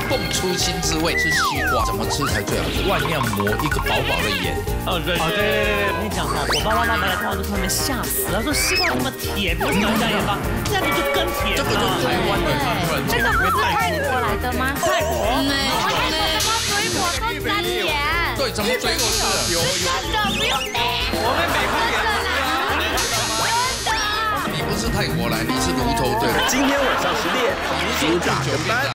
蹦出新滋味，吃西瓜怎么吃才最好吃？外面要抹一个薄薄的盐。 哦，对。我跟你讲哈，我爸爸妈妈来看到都他们吓死了，说西瓜那么甜，为什么要加盐巴？这样子就更甜了。 这个就是台湾的， 这个不是泰国来的吗？ 泰国。 什么水果都沾盐？ 对，怎么水果是有？ 真的不用点。 我们美国人。 你不是泰国来，你是泸州对。 今天晚上10点，苏打跟班。